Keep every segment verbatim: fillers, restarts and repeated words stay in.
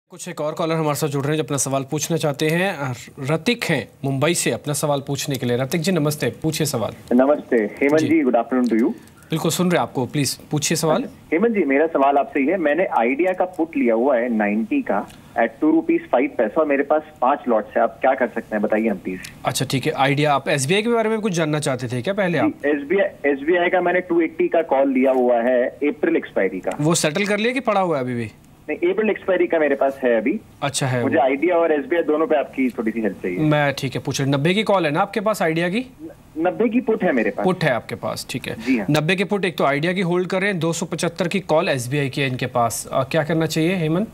कुछ एक और कॉलर हमारे साथ जुड़ रहे हैं जो अपना सवाल पूछना चाहते हैं। रतिक हैं मुंबई से अपना सवाल पूछने के लिए। रतिक जी नमस्ते, पूछिए सवाल। नमस्ते Hemant ji, good afternoon to you. बिल्कुल सुन रहे आपको, प्लीज पूछिए सवाल। हेमंत जी, मेरा सवाल आपसे ही है। मैंने आइडिया का पुट लिया हुआ है नाइन्टी का एट टू रुपीज फाइव पैसा और मेरे पास पांच लॉट्स है। आप क्या कर सकते हैं बताइए हम प्लीज। अच्छा ठीक है, आइडिया आप एसबीआई के बारे में कुछ जानना चाहते थे क्या पहले आप? एसबीआई एसबीआई का मैंने टू एट्टी का कॉल लिया हुआ है अप्रैल एक्सपायरी का। वो सेटल कर लिया कि पड़ा हुआ है अभी भी? नहीं, अप्रैल एक्सपायरी का मेरे पास है अभी। अच्छा है, मुझे आइडिया और एसबीआई दोनों पे आपकी थोड़ी सी हेल्प चाहिए। मैं ठीक है पूछ रहा। नब्बे की कॉल है ना आपके पास आइडिया की? नब्बे की पुट है मेरे पास। पुट है आपके पास, ठीक है जी हाँ। नब्बे के पुट एक तो आइडिया की होल्ड कर रहे हैं, दो सौ पचहत्तर की कॉल एसबीआई की है इनके पास। आ, क्या करना चाहिए हेमंत?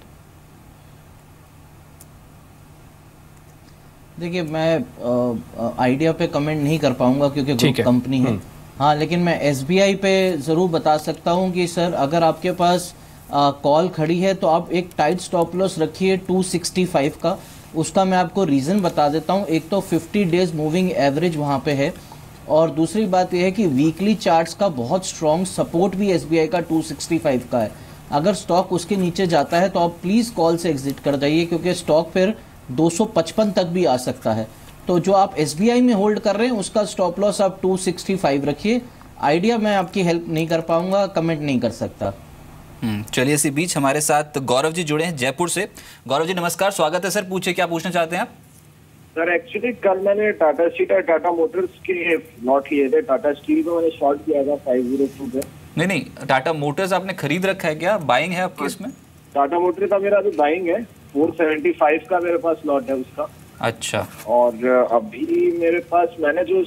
देखिए मैं आइडिया पे कमेंट नहीं कर पाऊंगा क्योंकि ग्रुप कंपनी है। हाँ, लेकिन मैं एसबीआई पे ज़रूर बता सकता हूँ कि सर अगर आपके पास कॉल खड़ी है तो आप एक टाइट स्टॉप लॉस रखिए टू सिक्सटी फाइव का। उसका मैं आपको रीज़न बता देता हूँ। एक तो फिफ्टी डेज मूविंग एवरेज वहाँ पे है और दूसरी बात यह है कि वीकली चार्ट्स का बहुत स्ट्रॉन्ग सपोर्ट भी एसबीआई का टू सिक्सटी फाइव का है। अगर स्टॉक उसके नीचे जाता है तो आप प्लीज़ कॉल से एग्जिट कर जाइए क्योंकि स्टॉक फिर दो सौ पचपन तक भी आ सकता है। तो जो आप एसबीआई में होल्ड कर रहे हैं उसका स्टॉप लॉस आप टू सिक्सटी फाइव रखिए। आइडिया मैं आपकी हेल्प नहीं कर पाऊंगा, कमेंट नहीं कर सकता। चलिए, इसी बीच हमारे साथ गौरव जी जुड़े हैं जयपुर से। गौरव जी नमस्कार, स्वागत है सर। पूछिए क्या पूछना चाहते हैं आप? सर एक्चुअली कल मैंने टाटा स्टील और टाटा मोटर्स के लॉट लिए थे। टाटा स्टील को मैंने शॉर्ट किया था फाइव जीरो टू पे। नहीं नहीं, टाटा मोटर्स आपने खरीद रखा है क्या? बाइंग है आपकी इसमें? टाटा मोटर्स का मेरा अभी बाइंग है, फोर सेवेंटी फाइव का मेरे पास लॉट है उसका। अच्छा। और अभी मेरे पास मैंने जो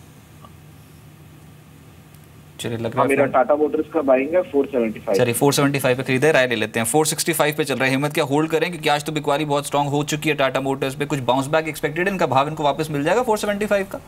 चलिए लग रहा है मेरा टाटा मोटर्स का बाइंग है फोर सेवेंटी फाइव। चलिए फोर सेवेंटी फाइव पे खरीदे, राय ले लेते हैं। फोर सिक्सटी फाइव पे चल रहा है। हिम्मत क्या होल्ड करें क्योंकि आज तो बिकवाली बहुत स्ट्रांग हो चुकी है टाटा मोटर्स पे? कुछ बाउंस बैक एक्सपेक्टेड है इनका? भाव इनको वापस मिल जाएगा फोर सेवेंटी फाइव का?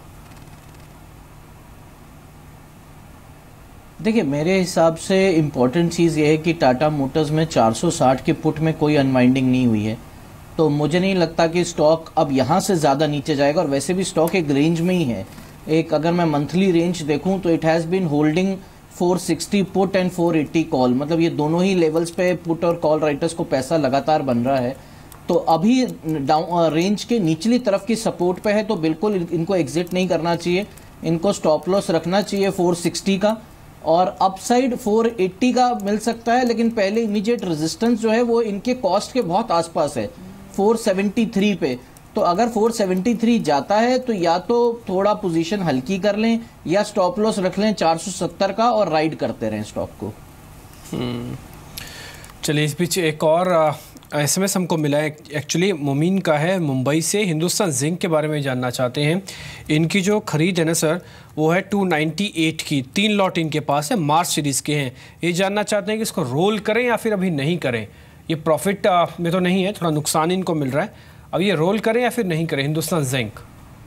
देखिए मेरे हिसाब से इम्पोर्टेंट चीज़ ये है कि टाटा मोटर्स में चार सौ साठ के पुट में कोई अनवाइंडिंग नहीं हुई है, तो मुझे नहीं लगता कि स्टॉक अब यहाँ से ज़्यादा नीचे जाएगा। और वैसे भी स्टॉक एक रेंज में ही है। एक अगर मैं मंथली रेंज देखूँ तो it has been holding four sixty put and four eighty call, मतलब ये दोनों ही लेवल्स पे पुट और कॉल राइटर्स को पैसा लगातार बन रहा है। तो अभी डाउन रेंज के निचली तरफ की सपोर्ट पे है, तो बिल्कुल इनको एग्जिट नहीं करना चाहिए। इनको स्टॉप लॉस रखना चाहिए फोर सिक्सटी का और अपसाइड फोर एटी का मिल सकता है, लेकिन पहले इमीडिएट रेजिस्टेंस जो है वो इनके कॉस्ट के बहुत आसपास है फोर सेवेंटी थ्री पे। तो अगर फोर सेवेंटी थ्री जाता है तो या तो थोड़ा पोजीशन हल्की कर लें या स्टॉप लॉस रख लें चार सौ सत्तर का और राइड करते रहें स्टॉक को। चलिए इस बीच एक और एसएमएस हमको मिला है, एक्चुअली मुमीन का है मुंबई से। हिंदुस्तान जिंक के बारे में जानना चाहते हैं। इनकी जो खरीद है ना सर वो है टू नाइन्टी एट की, तीन लॉट इनके पास है, मार्च सीरीज़ के हैं। ये जानना चाहते हैं कि इसको रोल करें या फिर अभी नहीं करें। ये प्रॉफिट में तो नहीं है, थोड़ा नुकसान इनको मिल रहा है। अब ये रोल करें या फिर नहीं करें हिंदुस्तान जिंक?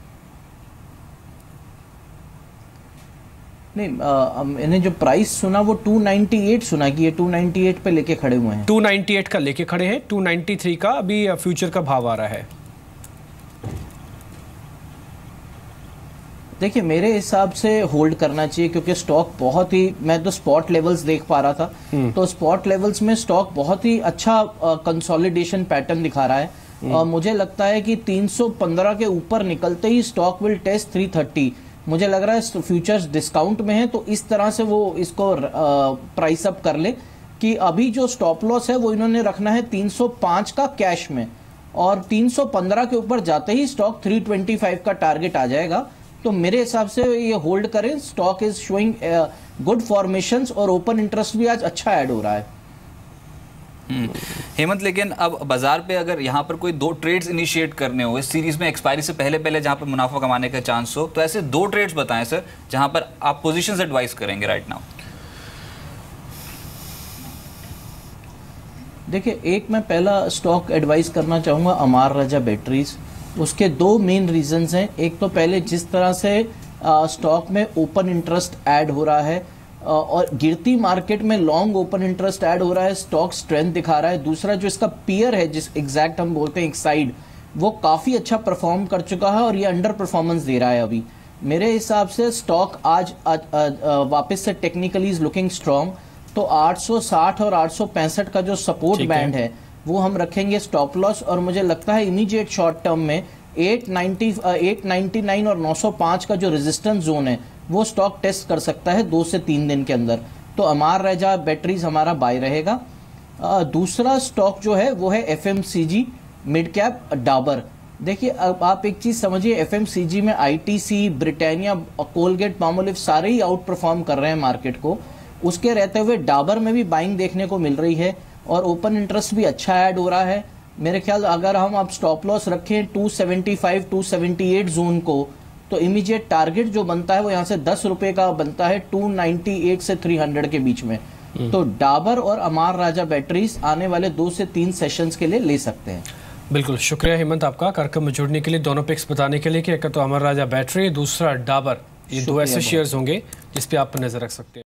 नहीं, इन्हें जो प्राइस सुना वो टू नाइन्टी एट सुना कि ये टू नाइन्टी एट पे लेके खड़े हुए हैं। टू नाइन्टी एट का लेके खड़े हैं, टू नाइन्टी थ्री का अभी फ्यूचर का भाव आ रहा है। देखिए मेरे हिसाब से होल्ड करना चाहिए क्योंकि स्टॉक बहुत ही, मैं तो स्पॉट लेवल्स देख पा रहा था, तो स्पॉट लेवल्स में स्टॉक बहुत ही अच्छा कंसोलिडेशन पैटर्न दिखा रहा है। और मुझे लगता है कि तीन सौ पंद्रह के ऊपर निकलते ही stock will test three thirty. मुझे लग रहा है फ्यूचर्स डिस्काउंट में है, तो इस तरह से वो इसको प्राइस अप कर ले कि अभी जो स्टॉप लॉस है वो इन्होंने रखना है तीन सौ पाँच का कैश में, और तीन सौ पंद्रह के ऊपर जाते ही स्टॉक थ्री ट्वेंटी फाइव का टारगेट आ जाएगा। तो मेरे हिसाब से ये होल्ड करें। Stock is showing good formations और ओपन इंटरेस्ट भी आज अच्छा ऐड हो रहा है। हेमंत, लेकिन अब बाजार पे अगर यहाँ पर कोई दो ट्रेड्स इनिशिएट करने हो इस सीरीज में एक्सपायरी से पहले पहले जहाँ पर मुनाफा कमाने का चांस हो, तो ऐसे दो ट्रेड्स बताएं सर जहाँ पर आप पोजीशंस एडवाइस करेंगे राइट नाउ। देखिए एक मैं पहला स्टॉक एडवाइस करना चाहूँगा अमार राजा बैटरीज। उसके दो मेन रीजंस हैं। एक तो पहले जिस तरह से स्टॉक में ओपन इंटरेस्ट ऐड हो रहा है और गिरती मार्केट में लॉन्ग ओपन इंटरेस्ट ऐड हो रहा है, स्टॉक स्ट्रेंथ दिखा रहा है। दूसरा जो इसका पीयर है जिस एग्जैक्ट हम बोलते हैं एक साइड, वो काफ़ी अच्छा परफॉर्म कर चुका है और ये अंडर परफॉर्मेंस दे रहा है अभी। मेरे हिसाब से स्टॉक आज आ, आ, आ, वापस से टेक्निकली इज लुकिंग स्ट्रॉन्ग। तो आठ सौ साठ और आठ सौ पैंसठ का जो सपोर्ट बैंड है वो हम रखेंगे स्टॉप लॉस, और मुझे लगता है इमीडिएट शॉर्ट टर्म में eight ninety, eight ninety nine और नौ सौ पाँच का जो रेजिस्टेंस जोन है वो स्टॉक टेस्ट कर सकता है दो से तीन दिन के अंदर। तो अमार रजा बैटरीज हमारा बाय रहेगा। आ, दूसरा स्टॉक जो है वो है एफएमसीजी मिड कैप डाबर। देखिए अब आप एक चीज समझिए, एफएमसीजी में आईटीसी, ब्रिटानिया, कोलगेट, पामोलिव सारे ही आउट परफॉर्म कर रहे हैं मार्केट को। उसके रहते हुए डाबर में भी बाइंग देखने को मिल रही है और ओपन इंटरेस्ट भी अच्छा ऐड हो रहा है। मेरे ख्याल अगर हम अब स्टॉप लॉस रखें two seventy five, two seventy eight zone को, तो इमीडिएट टारगेट जो बनता है वो यहाँ से दस रुपए का बनता है टू नाइंटी एट से थ्री हंड्रेड के बीच में। तो डाबर और अमार राजा बैटरीज आने वाले दो से तीन सेशंस के लिए ले सकते हैं। बिल्कुल, शुक्रिया हेमंत आपका कार्यक्रम में जुड़ने के लिए, दोनों पिक्स बताने के लिए कि एक तो अमर राजा बैटरी, दूसरा डाबर, ये दो ऐसे शेयर्स होंगे जिस पे आप नजर रख सकते हैं।